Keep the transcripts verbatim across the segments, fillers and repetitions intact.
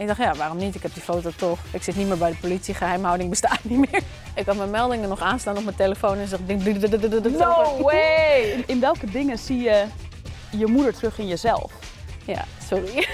Ik dacht, ja, waarom niet? Ik heb die foto toch. Ik zit niet meer bij de politie, geheimhouding bestaat niet meer. Ik had mijn meldingen nog aanstaan op mijn telefoon en zeg... No way! In welke dingen zie je je moeder terug in jezelf? Ja, sorry.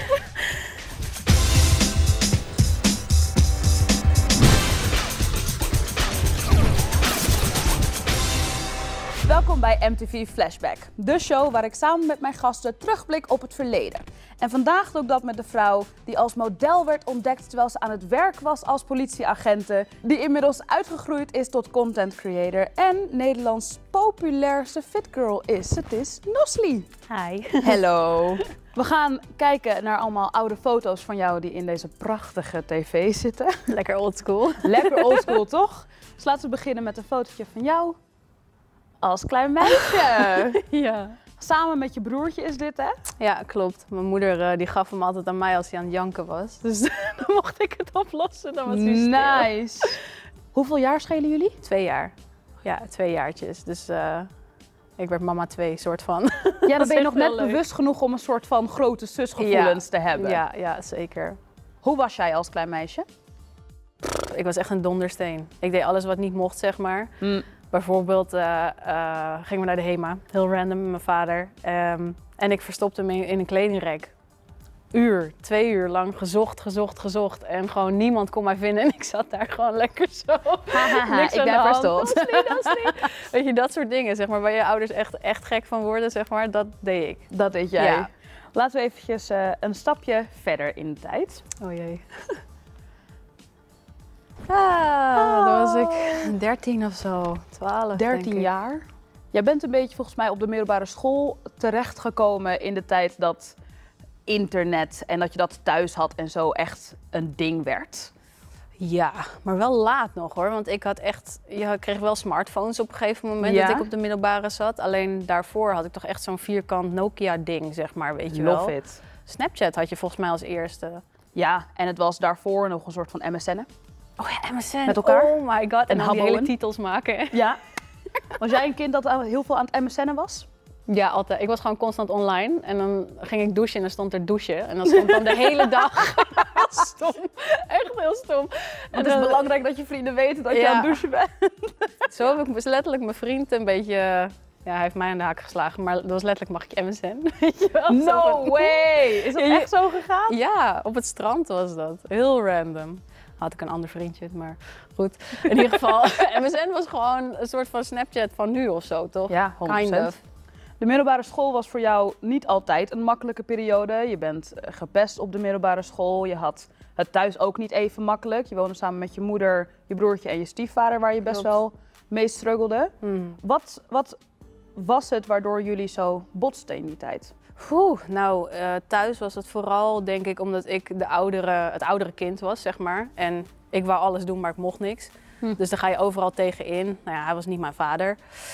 Welkom bij M T V Flashback, de show waar ik samen met mijn gasten terugblik op het verleden. En vandaag doe ik dat met de vrouw die als model werd ontdekt terwijl ze aan het werk was als politieagente, die inmiddels uitgegroeid is tot content creator en Nederlands populairste fitgirl is. Het is Nosli. Hi. Hallo. We gaan kijken naar allemaal oude foto's van jou die in deze prachtige tv zitten. Lekker oldschool. Lekker oldschool, toch? Dus laten we beginnen met een fotootje van jou als klein meisje. Ja. Samen met je broertje is dit, hè? Ja, klopt. Mijn moeder uh, die gaf hem altijd aan mij als hij aan het janken was. Dus dan mocht ik het oplossen. Dan was hij stil. Nice. Hoeveel jaar schelen jullie? Twee jaar. Ja, twee jaartjes. Dus uh, ik werd mama twee, soort van. Ja, dan ben je nog net leuk. bewust genoeg om een soort van grote zusgevoelens ja. te hebben. Ja, ja, zeker. Hoe was jij als klein meisje? Pff, ik was echt een dondersteen. Ik deed alles wat niet mocht, zeg maar. Mm. Bijvoorbeeld uh, uh, gingen we naar de HEMA, heel random met mijn vader. Um, en ik verstopte hem in, in een kledingrek. Uur, twee uur lang gezocht, gezocht, gezocht. En gewoon niemand kon mij vinden. En ik zat daar gewoon lekker zo. Hahaha, ik ben verstopt. Dat is niet, dat is niet. Weet je, dat soort dingen, zeg maar, waar je ouders echt, echt gek van worden, zeg maar, dat deed ik. Dat deed jij. Ja. Laten we eventjes uh, een stapje verder in de tijd. Oh jee. Ah, dan was ik dertien of zo, twaalf. dertien jaar. Jij bent een beetje volgens mij op de middelbare school terechtgekomen in de tijd dat internet en dat je dat thuis had en zo echt een ding werd. Ja, maar wel laat nog hoor, want ik had echt, je kreeg wel smartphones op een gegeven moment ja? dat ik op de middelbare zat. Alleen daarvoor had ik toch echt zo'n vierkant Nokia ding, zeg maar, weet je wel. Love it. Snapchat had je volgens mij als eerste. Ja, en het was daarvoor nog een soort van M S N'en. Oh ja, M S N. Met elkaar. Oh my god, en, en dan die hele titels maken. Ja. Was jij een kind dat heel veel aan het M S N'en was? Ja, altijd. Ik was gewoon constant online en dan ging ik douchen en dan stond er douchen. En dan stond dan de hele dag. Stom. Echt heel stom. En het is dan belangrijk dat je vrienden weten dat ja. je aan het douchen bent. Zo heb ik dus letterlijk mijn vriend een beetje... Ja, hij heeft mij aan de haak geslagen, maar dat was letterlijk, mag ik M S N? Weet je wel? No way! Is dat echt zo gegaan? Ja, op het strand was dat. Heel random. Had ik een ander vriendje, maar goed. In ieder geval, M S N was gewoon een soort van Snapchat van nu of zo, toch? Ja, honderd procent. Kind of. De middelbare school was voor jou niet altijd een makkelijke periode. Je bent gepest op de middelbare school. Je had het thuis ook niet even makkelijk. Je woonde samen met je moeder, je broertje en je stiefvader, waar je best Klopt. wel mee struggelde. Hmm. Wat, wat was het waardoor jullie zo botsten in die tijd? Oeh, nou, uh, thuis was het vooral, denk ik, omdat ik de oudere, het oudere kind was, zeg maar. En ik wou alles doen, maar ik mocht niks. Hm. Dus dan ga je overal tegenin. Nou ja, hij was niet mijn vader.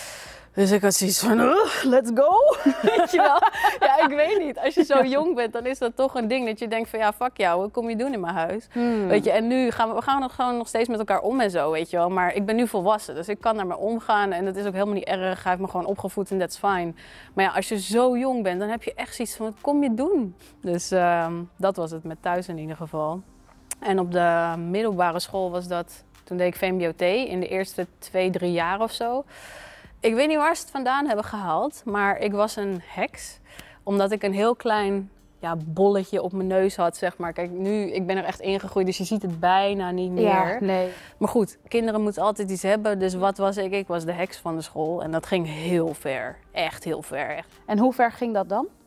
Dus ik had zoiets van, uh, let's go. Weet je wel? Ja, ik weet niet. Als je zo jong bent, dan is dat toch een ding dat je denkt van, ja, fuck jou, wat kom je doen in mijn huis? Hmm. Weet je, en nu gaan we, we gaan nog gewoon nog steeds met elkaar om en zo, weet je wel. Maar ik ben nu volwassen, dus ik kan daarmee omgaan en dat is ook helemaal niet erg. Hij heeft me gewoon opgevoed en that's fine. Maar ja, als je zo jong bent, dan heb je echt zoiets van, wat kom je doen? Dus uh, dat was het met thuis in ieder geval. En op de middelbare school was dat, toen deed ik V M B O T in de eerste twee, drie jaar of zo. Ik weet niet waar ze het vandaan hebben gehaald, maar ik was een heks. Omdat ik een heel klein ja, bolletje op mijn neus had, zeg maar. Kijk, nu, ik ben er echt ingegroeid, dus je ziet het bijna niet meer. Ja, nee. Maar goed, kinderen moeten altijd iets hebben. Dus wat was ik? Ik was de heks van de school. En dat ging heel ver. Echt heel ver. Echt. En hoe ver ging dat dan?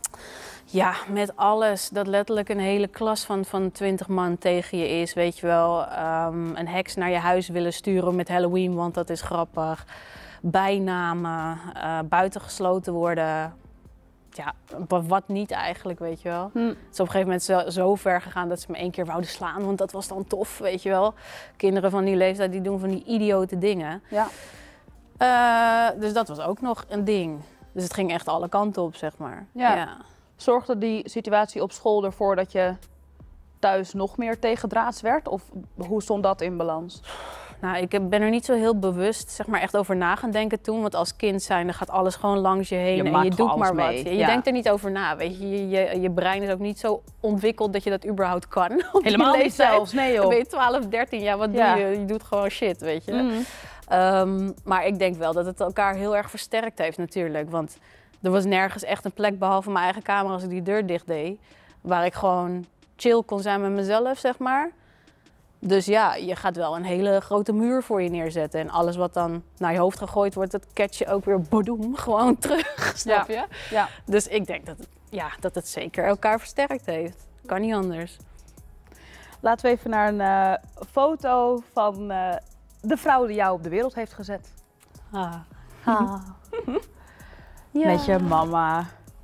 Ja, met alles. Dat letterlijk een hele klas van, van twintig man tegen je is, weet je wel. Um, een heks naar je huis willen sturen met Halloween, want dat is grappig. Bijnamen, uh, buitengesloten worden. Ja, wat niet eigenlijk, weet je wel. Hm. Het is op een gegeven moment zo, zo ver gegaan dat ze me één keer wouden slaan, want dat was dan tof, weet je wel. Kinderen van die leeftijd die doen van die idiote dingen. Ja. Uh, dus dat was ook nog een ding. Dus het ging echt alle kanten op, zeg maar. Ja. Ja. Zorgde die situatie op school ervoor dat je thuis nog meer tegendraads werd? Of hoe stond dat in balans? Nou, ik heb- ben er niet zo heel bewust zeg maar, echt over na gaan denken toen. Want als kind zijn, dan gaat alles gewoon langs je heen Je en maakt je gewoon doet maar alles wat. mee. Je, je Ja. denkt er niet over na, weet je. Je, je. je brein is ook niet zo ontwikkeld dat je dat überhaupt kan. op die Helemaal niet leeftijd. zelfs, nee Dan joh. ben je twaalf, dertien, ja wat Ja. doe je? Je doet gewoon shit, weet je. Mhm. Ehm, maar ik denk wel dat het elkaar heel erg versterkt heeft natuurlijk. Want er was nergens echt een plek, behalve mijn eigen kamer als ik die deur dicht deed, waar ik gewoon chill kon zijn met mezelf, zeg maar. Dus ja, je gaat wel een hele grote muur voor je neerzetten. En alles wat dan naar je hoofd gegooid wordt, dat catch je ook weer bodoem, gewoon terug, snap je? Ja. Dus ik denk dat het, ja, dat het zeker elkaar versterkt heeft. Kan niet anders. Laten we even naar een eh, foto van eh, de vrouw die jou op de wereld heeft gezet. Ah. Ja. Met je mama.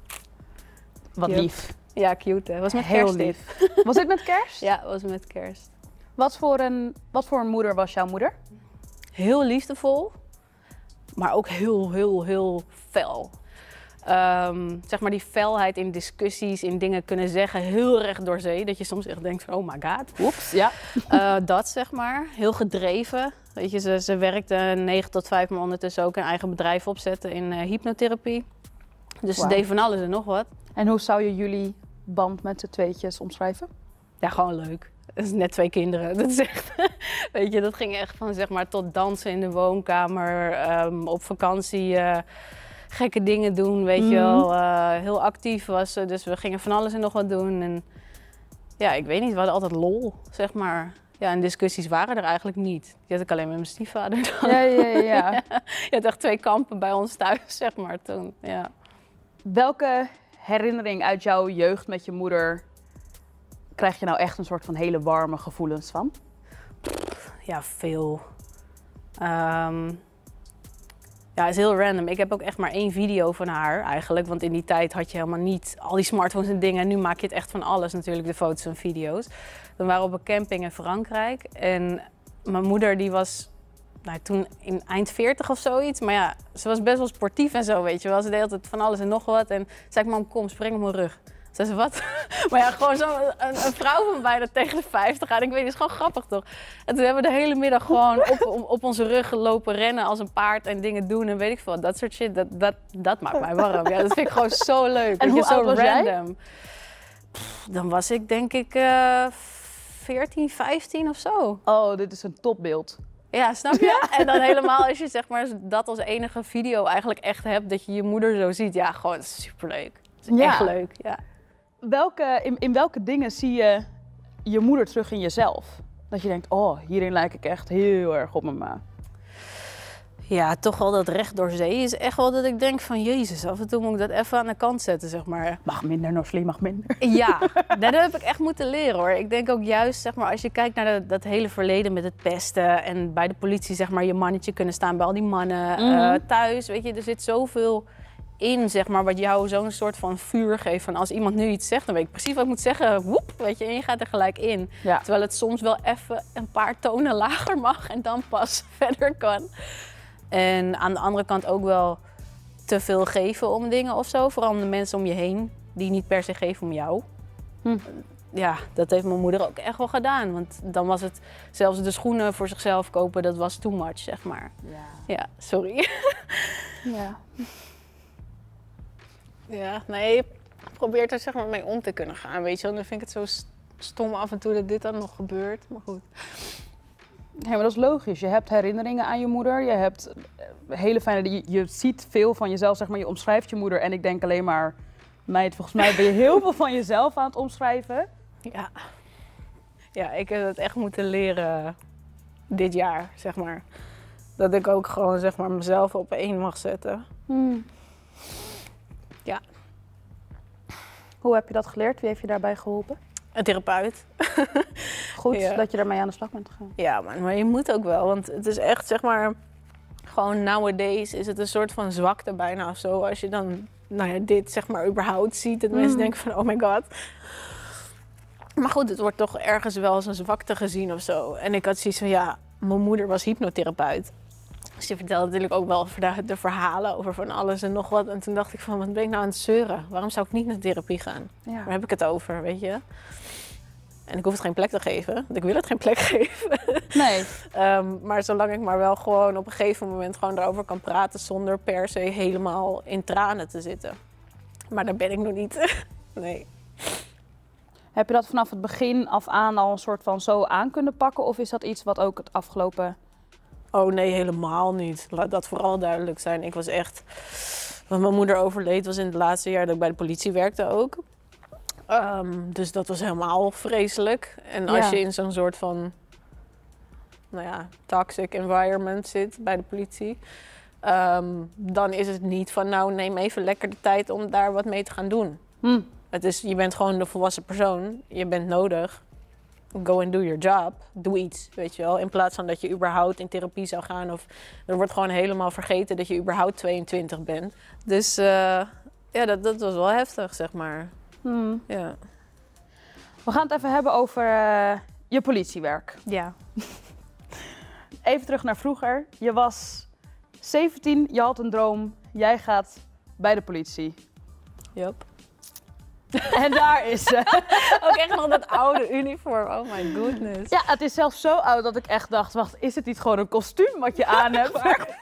Wat Cute. lief. Ja, cute hè. Was met Heel kerst dit. lief. Was dit met kerst? Ja, was met kerst. Wat voor, een, wat voor een moeder was jouw moeder? Heel liefdevol, maar ook heel, heel, heel fel. Ehm, zeg maar die felheid in discussies, in dingen kunnen zeggen, heel recht door zee. Dat je soms echt denkt van, oh my god. Oeps, ja. Uh, dat zeg maar, heel gedreven. Weet je, ze, ze werkte negen tot vijf, maar ondertussen ook een eigen bedrijf opzetten in uh, hypnotherapie. Dus Wauw. ze deed van alles en nog wat. En hoe zou je jullie band met z'n tweetjes omschrijven? Ja, gewoon leuk. Dat is net twee kinderen. Dat is echt, weet je, dat ging echt van zeg maar tot dansen in de woonkamer, um, op vakantie, uh, gekke dingen doen, weet Mhm. je wel. Uh, heel actief was ze, dus we gingen van alles en nog wat doen. En ja, ik weet niet, we hadden altijd lol, zeg maar. Ja, en discussies waren er eigenlijk niet. Die had ik alleen met mijn stiefvader dan. Ja, ja, ja. ja. Je had echt twee kampen bij ons thuis, zeg maar, toen. Ja. Welke herinnering uit jouw jeugd met je moeder krijg je nou echt een soort van hele warme gevoelens van? Ja, veel. Ehm, ja, het is heel random. Ik heb ook echt maar één video van haar eigenlijk. Want in die tijd had je helemaal niet al die smartphones en dingen. En nu maak je het echt van alles natuurlijk, de foto's en video's. We waren op een camping in Frankrijk. En mijn moeder die was nou, toen in eind veertig of zoiets. Maar ja, ze was best wel sportief en zo, weet je wel. Ze deed altijd van alles en nog wat. En zei ik, mam, kom, spring op mijn rug. Zei ze, wat? Maar ja, gewoon zo'n een, een vrouw van bijna tegen de vijftig aan. Ik weet, het is gewoon grappig toch? En toen hebben we de hele middag gewoon op, op, op onze rug gelopen, rennen als een paard en dingen doen en weet ik veel. Dat soort shit, dat, dat, dat maakt mij warm. Ja, dat vind ik gewoon zo leuk. En weet hoe je, oud zo was jij? random. Pff, dan was ik denk ik uh, veertien, vijftien of zo. Oh, dit is een topbeeld. Ja, snap je? En dan helemaal als je zeg maar dat als enige video eigenlijk echt hebt, dat je je moeder zo ziet. Ja, gewoon superleuk. Het is Ja. echt leuk, ja. Welke, in, in welke dingen zie je je moeder terug in jezelf? Dat je denkt, oh, hierin lijk ik echt heel erg op mijn ma. Ja, toch wel dat recht door zee is echt wel dat ik denk van Jezus, af en toe moet ik dat even aan de kant zetten, zeg maar. Mag minder, Norslie, mag minder. Ja, dat heb ik echt moeten leren hoor. Ik denk ook juist, zeg maar, als je kijkt naar de, dat hele verleden met het pesten en bij de politie, zeg maar, je mannetje kunnen staan bij al die mannen, Mhm. uh, thuis, weet je, er zit zoveel in, zeg maar, wat jou zo'n soort van vuur geeft van als iemand nu iets zegt, dan weet ik precies wat ik moet zeggen, woep, weet je, en je gaat er gelijk in. Ja. Terwijl het soms wel even een paar tonen lager mag en dan pas verder kan. En aan de andere kant ook wel te veel geven om dingen of zo. Vooral de mensen om je heen die niet per se geven om jou. Hm. Ja, dat heeft mijn moeder ook echt wel gedaan. Want dan was het zelfs de schoenen voor zichzelf kopen, dat was too much, zeg maar. Ja. Ja, sorry. Ja. Ja, nee, je probeert er zeg maar mee om te kunnen gaan, weet je wel. Dan vind ik het zo stom af en toe dat dit dan nog gebeurt, maar goed. Ja, maar dat is logisch. Je hebt herinneringen aan je moeder. Je hebt eh, hele fijne... Je, je ziet veel van jezelf, zeg maar. Je omschrijft je moeder. En ik denk alleen maar... Meid, volgens mij ben je heel veel van jezelf aan het omschrijven. Ja. Ja, ik heb het echt moeten leren dit jaar, zeg maar. Dat ik ook gewoon, zeg maar, mezelf op één mag zetten. Hmm. Ja. Hoe heb je dat geleerd? Wie heeft je daarbij geholpen? Een therapeut. Goed Ja. dat je daarmee aan de slag bent gegaan. Ja, maar, maar je moet ook wel, want het is echt, zeg maar, gewoon nowadays is het een soort van zwakte bijna of zo. Als je dan, nou ja, dit zeg maar überhaupt ziet, dat Mm. mensen denken van, oh my god. Maar goed, het wordt toch ergens wel als een zwakte gezien of zo. En ik had zoiets van, ja, mijn moeder was hypnotherapeut. Dus die vertelde natuurlijk ook wel de, de verhalen over van alles en nog wat. En toen dacht ik van, wat ben ik nou aan het zeuren? Waarom zou ik niet naar therapie gaan? Ja. Waar heb ik het over, weet je? En ik hoef het geen plek te geven, want ik wil het geen plek geven. Nee. um, maar zolang ik maar wel gewoon op een gegeven moment gewoon erover kan praten zonder per se helemaal in tranen te zitten. Maar daar ben ik nog niet. Nee. Heb je dat vanaf het begin af aan al een soort van zo aan kunnen pakken? Of is dat iets wat ook het afgelopen... Oh nee, helemaal niet. Laat dat vooral duidelijk zijn. Ik was echt... Want mijn moeder overleed was in het laatste jaar dat ik bij de politie werkte ook. Um, dus dat was helemaal vreselijk. En als Ja. je in zo'n soort van... Nou ja, toxic environment zit bij de politie... Um, dan is het niet van nou neem even lekker de tijd om daar wat mee te gaan doen. Hm. Het is, je bent gewoon de volwassen persoon. Je bent nodig. Go and do your job. Doe iets, weet je wel. In plaats van dat je überhaupt in therapie zou gaan. Of er wordt gewoon helemaal vergeten dat je überhaupt tweeëntwintig bent. Dus uh, ja, dat, dat was wel heftig, zeg maar. Hm. Ja. We gaan het even hebben over uh, je politiewerk. Ja. Even terug naar vroeger. Je was zeventien, je had een droom. Jij gaat bij de politie. Yup. En daar is ze. Ook echt nog dat oude uniform. Oh my goodness. Ja, het is zelfs zo oud dat ik echt dacht, wacht, is het niet gewoon een kostuum wat je aan hebt?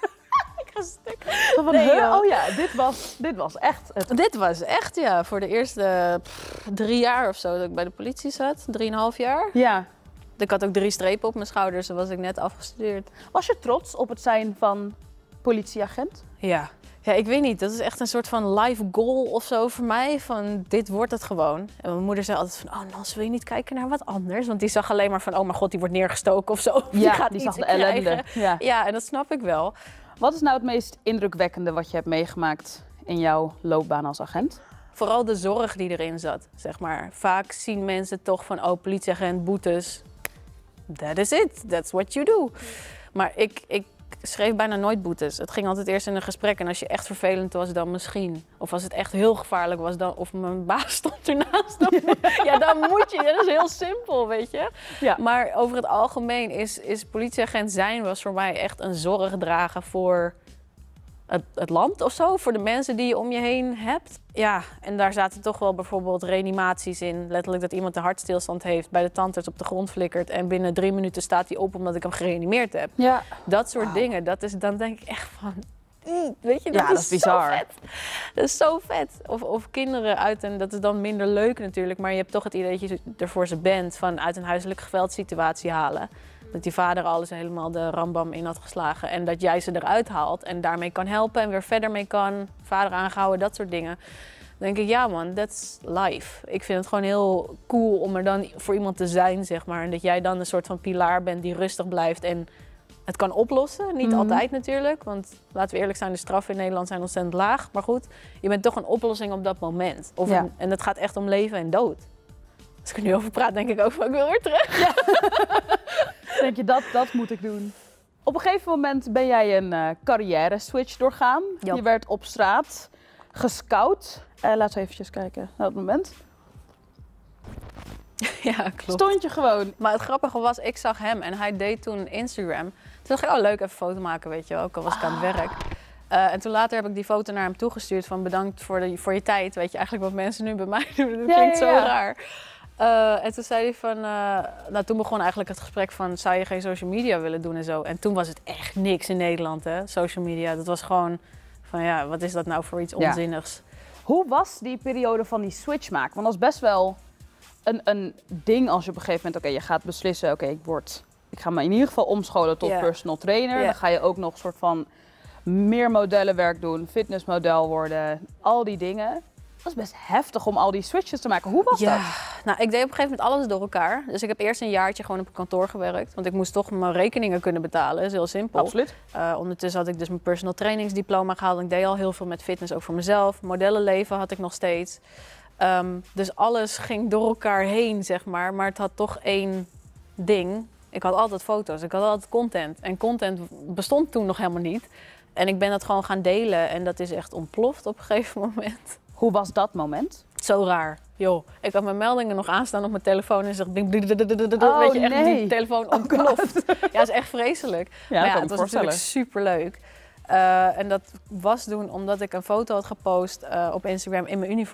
Ik ga stuk. Zo van, Nee, huh? joh. Oh ja, dit was, dit was echt het. Dit was echt, ja, voor de eerste pff, drie jaar of zo dat ik bij de politie zat. Drieënhalf jaar. Ja. Ik had ook drie strepen op mijn schouders. Dan was ik net afgestudeerd. Was je trots op het zijn van politieagent? Ja. Ja, ik weet niet. Dat is echt een soort van life goal of zo voor mij. Van dit wordt het gewoon. En mijn moeder zei altijd van, oh Nans, wil je niet kijken naar wat anders? Want die zag alleen maar van, oh mijn god, die wordt neergestoken of zo. Die Ja, gaat die iets zag de ellende. krijgen. Ja. Ja, en dat snap ik wel. Wat is nou het meest indrukwekkende wat je hebt meegemaakt in jouw loopbaan als agent? Vooral de zorg die erin zat, zeg maar. Vaak zien mensen toch van, oh politieagent, boetes. That is it. That's what you do. Maar ik, ik schreef bijna nooit boetes. Het ging altijd eerst in een gesprek. En als je echt vervelend was, dan misschien. Of als het echt heel gevaarlijk was, dan, of mijn baas stond ernaast. Dan, ja, dan moet je. Dat is heel simpel, weet je. Ja. Maar over het algemeen is, is politieagent zijn was voor mij echt een zorg dragen voor het, het land of zo. Voor de mensen die je om je heen hebt. Ja, en daar zaten toch wel bijvoorbeeld reanimaties in. Letterlijk dat iemand een hartstilstand heeft, bij de tandarts op de grond flikkert. En binnen drie minuten staat hij op omdat ik hem gereanimeerd heb. Ja. Dat soort Wow. dingen, dat is, dan denk ik echt van... mm, Weet je, Ja, dat, dat is is bizar. zo vet. Dat is zo vet. Of, of kinderen uit een... Dat is dan minder leuk natuurlijk, maar je hebt toch het idee dat je er voor ze bent. Van uit een huiselijke geweldsituatie halen. Dat die vader alles helemaal de rambam in had geslagen. En dat jij ze eruit haalt en daarmee kan helpen en weer verder mee kan. Vader aangehouden, dat soort dingen. Dan denk ik, ja man, that's life. Ik vind het gewoon heel cool om er dan voor iemand te zijn, zeg maar. En dat jij dan een soort van pilaar bent die rustig blijft en het kan oplossen. Niet Mhm. altijd natuurlijk, want laten we eerlijk zijn, de straffen in Nederland zijn ontzettend laag. Maar goed, je bent toch een oplossing op dat moment. Of Ja. een- en het gaat echt om leven en dood. Als ik er nu over praat, denk ik ook van, ik wil weer terug. Ja. Denk je, dat, dat moet ik doen. Op een gegeven moment ben jij een uh, carrière switch doorgaan. Ja. Je werd op straat gescout. Uh, laten we eventjes kijken naar dat moment. Ja, klopt. Stond je gewoon. Maar het grappige was, ik zag hem en hij deed toen Instagram. Toen dacht ik, oh leuk, even een foto maken, weet je wel. Ook al was ik aan het werk. Uh, en toen later heb ik die foto naar hem toegestuurd van bedankt voor, de, voor je tijd. Weet je, eigenlijk wat mensen nu bij mij doen. Dat Ja, klinkt ja, zo ja. raar. Uh, en toen zei hij van, uh, nou toen begon eigenlijk het gesprek van, zou je geen social media willen doen en zo. En toen was het echt niks in Nederland, hè, social media. Dat was gewoon van, ja, wat is dat nou voor iets Ja. onzinnigs. Hoe was die periode van die switch maken? Want dat is best wel een, een ding als je op een gegeven moment, oké, je gaat beslissen, oké, ik word, ik ga me in ieder geval omscholen tot Ja. personal trainer. Ja. Dan ga je ook nog een soort van meer modellenwerk doen, fitnessmodel worden, al die dingen. Dat is best heftig om al die switches te maken. Hoe was Ja, dat? nou, ik deed op een gegeven moment alles door elkaar. Dus ik heb eerst een jaartje gewoon op een kantoor gewerkt. Want ik moest toch mijn rekeningen kunnen betalen. Dat is heel simpel. Absoluut. Uh, ondertussen had ik dus mijn personal trainingsdiploma gehaald. Ik deed al heel veel met fitness, ook voor mezelf. Modellenleven had ik nog steeds. Um, dus alles ging door elkaar heen, zeg maar. Maar het had toch één ding. Ik had altijd foto's, ik had altijd content. En content bestond toen nog helemaal niet. En ik ben dat gewoon gaan delen. En dat is echt ontploft op een gegeven moment. Hoe was dat moment? Zo raar. Joh, ik had mijn meldingen nog aanstaan op mijn telefoon en zeg, oh, weet je, echt nee. die telefoon ontploft. Ja, dat is echt vreselijk. Ja, maar ja, kan het me was natuurlijk superleuk. Uh, en dat was toen omdat ik een foto had gepost uh, op Instagram in mijn uniform.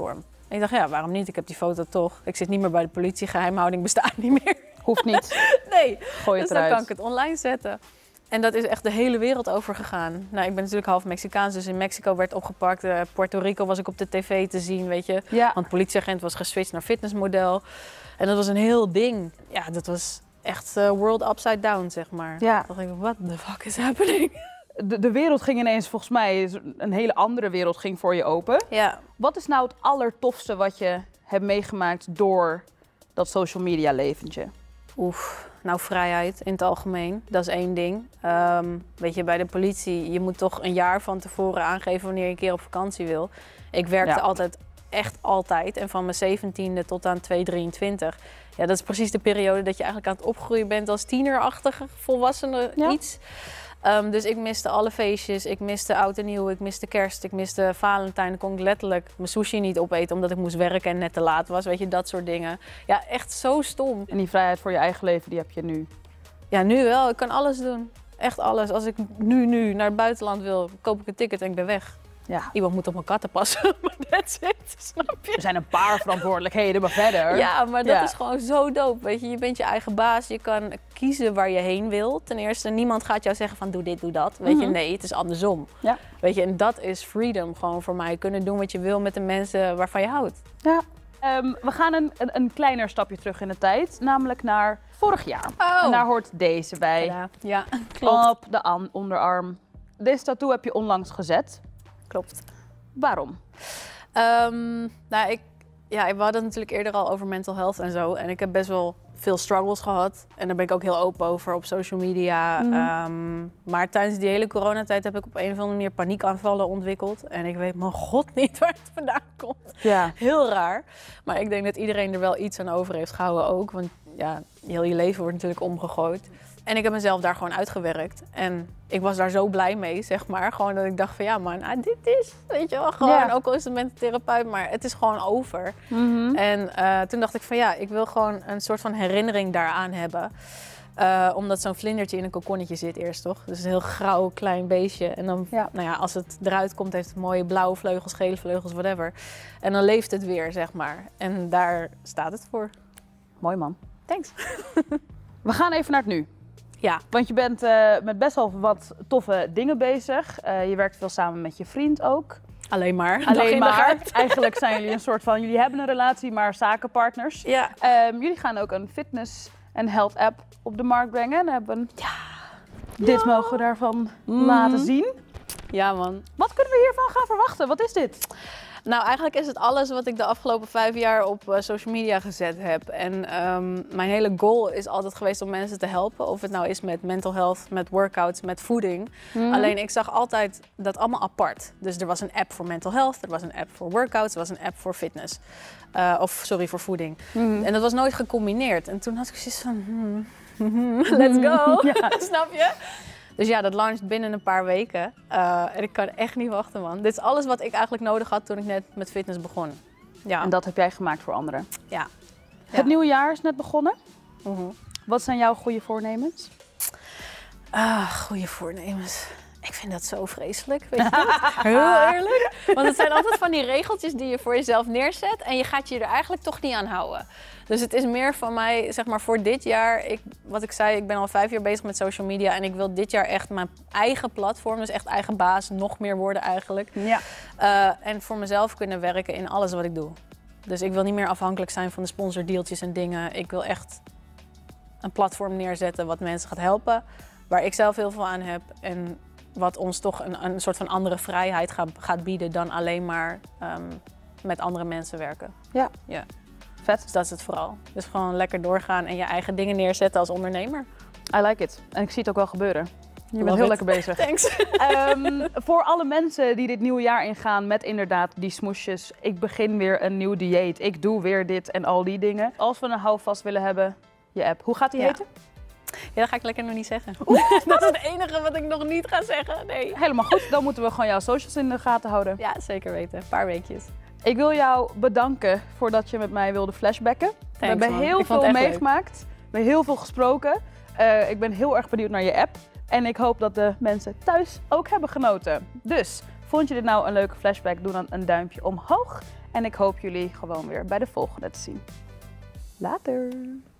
En ik dacht, ja, waarom niet? Ik heb die foto toch. Ik zit niet meer bij de politie, geheimhouding bestaat niet meer. Hoeft niet. Nee, Gooi het dus eruit. dan kan ik het online zetten. En dat is echt de hele wereld over gegaan. Nou, ik ben natuurlijk half Mexicaans, dus in Mexico werd opgepakt. Uh, Puerto Rico was ik op de tv te zien, weet je. Ja. Want politieagent was geswitcht naar fitnessmodel. En dat was een heel ding. Ja, dat was echt uh, world upside down, zeg maar. Ja. Toen dacht ik, what the fuck is happening? De, de wereld ging ineens, volgens mij, een hele andere wereld ging voor je open. Ja. Wat is nou het allertofste wat je hebt meegemaakt door dat social media leventje? Oef, nou vrijheid in het algemeen, dat is één ding. Um, weet je, bij de politie, je moet toch een jaar van tevoren aangeven wanneer je een keer op vakantie wil. Ik werkte Ja. altijd, echt altijd. En van mijn zeventiende tot aan twee drieëntwintig. Ja, dat is precies de periode dat je eigenlijk aan het opgroeien bent als tienerachtige volwassene Ja. iets. Um, dus ik miste alle feestjes, ik miste oud en nieuw, ik miste kerst, ik miste Valentijn. Dan kon ik letterlijk mijn sushi niet opeten omdat ik moest werken en net te laat was. Weet je, dat soort dingen. Ja, echt zo stom. En die vrijheid voor je eigen leven, die heb je nu. Ja, nu wel. Ik kan alles doen. Echt alles. Als ik nu, nu naar het buitenland wil, koop ik een ticket en ik ben weg. Ja. Iemand moet op mijn katten passen, maar that's it, snap je? Er zijn een paar verantwoordelijkheden, maar verder. Ja, maar dat Ja. is gewoon zo dope, weet je. Je bent je eigen baas, je kan kiezen waar je heen wil. Ten eerste, niemand gaat jou zeggen van doe dit, doe dat. Weet je, Mhm. nee, het is andersom. Ja. Weet je, en dat is freedom gewoon voor mij. Kunnen doen wat je wil met de mensen waarvan je houdt. Ja. Um, we gaan een, een, een kleiner stapje terug in de tijd, namelijk naar vorig jaar. Oh. En daar hoort deze bij. Ja, ja, klopt. Op de an- onderarm. Deze tattoo heb je onlangs gezet. Klopt. Waarom? Um, nou, ik, ja, we hadden het natuurlijk eerder al over mental health en zo. En ik heb best wel veel struggles gehad. En daar ben ik ook heel open over op social media. Mhm. Um, maar tijdens die hele coronatijd heb ik op een of andere manier paniekaanvallen ontwikkeld. En ik weet mijn god niet waar het vandaan komt. Ja. Heel raar. Maar ik denk dat iedereen er wel iets aan over heeft gehouden ook. Want ja, heel je leven wordt natuurlijk omgegooid. En ik heb mezelf daar gewoon uitgewerkt. En ik was daar zo blij mee, zeg maar. Gewoon dat ik dacht van ja man, ah, dit is, weet je wel, gewoon, Ja. ook al is het met een therapeut, maar het is gewoon over. Mhm. En uh, toen dacht ik van ja, ik wil gewoon een soort van herinnering daaraan hebben. Uh, omdat zo'n vlindertje in een kokonnetje zit eerst, toch? Dus een heel grauw klein beestje. En dan, Ja. nou ja, als het eruit komt, heeft het mooie blauwe vleugels, gele vleugels, whatever. En dan leeft het weer, zeg maar. En daar staat het voor. Mooi man. Thanks. We gaan even naar het nu. Ja. Want je bent uh, met best wel wat toffe dingen bezig. Uh, je werkt veel samen met je vriend ook. Alleen maar. Dag Alleen in, dag maar. uit. Eigenlijk zijn jullie een soort van, jullie hebben een relatie, maar zakenpartners. Ja. Um, jullie gaan ook een fitness- en health app op de markt brengen. En hebben Ja. dit mogen we daarvan Mhm. laten zien. Ja, man. Wat kunnen we hiervan gaan verwachten? Wat is dit? Nou, eigenlijk is het alles wat ik de afgelopen vijf jaar op uh, social media gezet heb. En um, mijn hele goal is altijd geweest om mensen te helpen. Of het nou is met mental health, met workouts, met voeding. Mhm. Alleen ik zag altijd dat allemaal apart. Dus er was een app voor mental health, er was een app voor workouts, er was een app voor fitness. Uh, of sorry, voor voeding. Mhm. En dat was nooit gecombineerd. En toen had ik zoiets van, hmm, let's go, Ja. snap je? Dus ja, dat launched binnen een paar weken. Uh, en ik kan echt niet wachten, man. Dit is alles wat ik eigenlijk nodig had toen ik net met fitness begon. Ja. En dat heb jij gemaakt voor anderen. Ja. Het nieuwe jaar is net begonnen. Mhm. Wat zijn jouw goede voornemens? Ah, goede voornemens. Ik vind dat zo vreselijk, weet je dat? Heel eerlijk. Want het zijn altijd van die regeltjes die je voor jezelf neerzet en je gaat je er eigenlijk toch niet aan houden. Dus het is meer van mij, zeg maar voor dit jaar, ik, wat ik zei, ik ben al vijf jaar bezig met social media en ik wil dit jaar echt mijn eigen platform, dus echt eigen baas, nog meer worden eigenlijk. Ja. Uh, en voor mezelf kunnen werken in alles wat ik doe. Dus ik wil niet meer afhankelijk zijn van de sponsordeeltjes en dingen. Ik wil echt een platform neerzetten wat mensen gaat helpen, waar ik zelf heel veel aan heb en wat ons toch een, een soort van andere vrijheid gaat, gaat bieden dan alleen maar um, met andere mensen werken. Ja. Ja. Vet. Dus dat is het vooral. Dus gewoon lekker doorgaan en je eigen dingen neerzetten als ondernemer. I like it. En ik zie het ook wel gebeuren. Je bent Love heel it. lekker bezig. Thanks. Um, voor alle mensen die dit nieuwe jaar ingaan met inderdaad die smoesjes. Ik begin weer een nieuw dieet. Ik doe weer dit en al die dingen. Als we een houvast willen hebben, je app. Hoe gaat die Ja. heten? Ja, dat ga ik lekker nog niet zeggen. Dat is het enige wat ik nog niet ga zeggen. Nee. Helemaal goed. Dan moeten we gewoon jouw socials in de gaten houden. Ja, zeker weten. Een paar weekjes. Ik wil jou bedanken voordat je met mij wilde flashbacken. we hebben man. heel Ik vond veel het echt leuk. meegemaakt. We hebben heel veel gesproken. Uh, ik ben heel erg benieuwd naar je app. En ik hoop dat de mensen thuis ook hebben genoten. Dus, vond je dit nou een leuke flashback? Doe dan een duimpje omhoog. En ik hoop jullie gewoon weer bij de volgende te zien. Later!